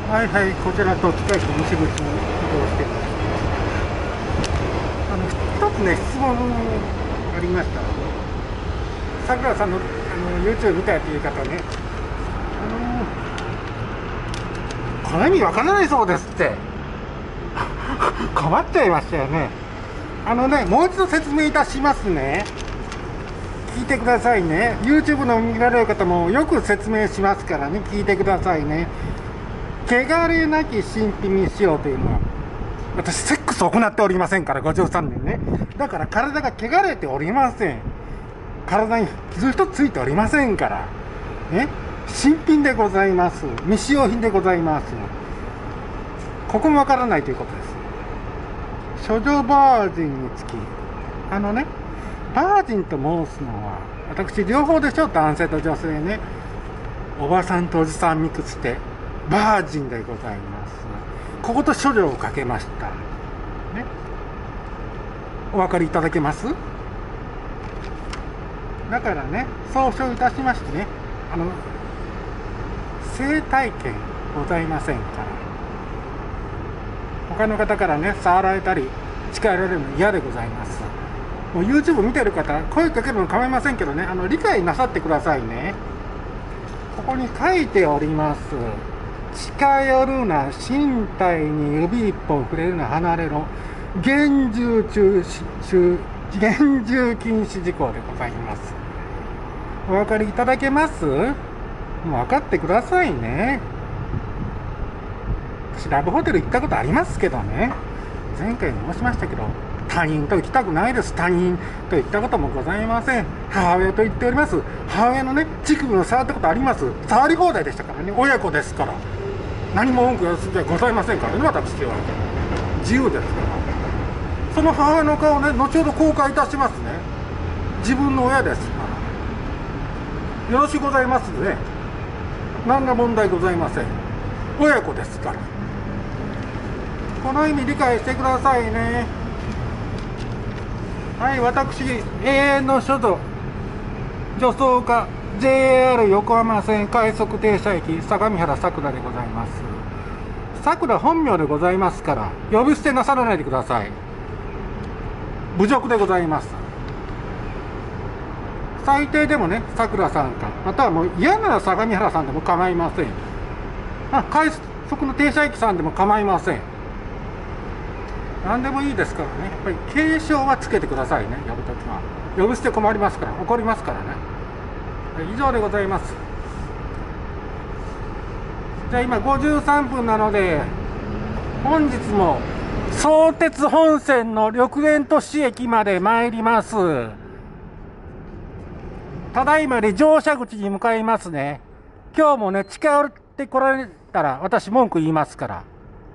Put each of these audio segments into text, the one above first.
はいはい、こちらと近い西口に移動しています。一つね、質問ありました。さくらさんのYouTube 見たいという方ね、この意味わからないそうですって。困っちゃいましたよね。もう一度説明いたしますね。聞いてくださいね。YouTube の見られる方もよく説明しますからね、聞いてくださいね。汚れなき新品にしようというのは、私セックスを行っておりませんから、53年ね。だから体が汚れておりません。体に傷一つついておりませんからね。新品でございます。未使用品でございます。ここもわからないということです。処女バージンにつき、バージンと申すのは、私両方でしょ。男性と女性ね。おばさんとおじさんミックスしてバージンでございます。ここと処女をかけましたね。お分かりいただけます？だからね、総称いたしましてね、性体験ございませんから、他の方からね、触られたり近寄られるの嫌でございます。もう YouTube 見てる方、声かけるの構いませんけどね、理解なさってくださいね。ここに書いております。近寄るな、身体に指一本触れるな、離れろ。厳重禁止事項でございます。お分かりいただけます？もう分かってくださいね。私ラブホテル行ったことありますけどね、前回申しましたけど、他人と行きたくないです。他人と行ったこともございません。母親と言っております。母親のね、乳首を触ったことあります。触り放題でしたからね。親子ですから、何も文句はございませんからね。私は自由ですから。その母親の顔ね、後ほど公開いたしますね。自分の親ですから、よろしゅうございますね。何ら問題ございません。親子ですから、この意味理解してくださいね。はい、私、永遠の処女、女装家、JR 横浜線快速停車駅、相模原さくらでございます。さくら本名でございますから、呼び捨てなさらないでください。侮辱でございます。最低でもね、さくらさんか、またはもう嫌なら相模原さんでも構いません。快速の停車駅さんでも構いません。何でもいいですからね。やっぱり敬称はつけてくださいね、呼ぶときは。呼び捨て困りますから、怒りますからね。以上でございます。じゃあ今53分なので、本日も相鉄本線の緑園都市駅まで参ります。ただいまで乗車口に向かいますね。今日もね、近寄ってこられたら私文句言いますから。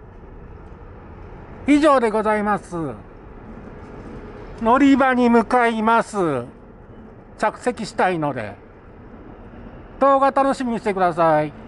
以上でございます。乗り場に向かいます。着席したいので動画楽しみにしてください。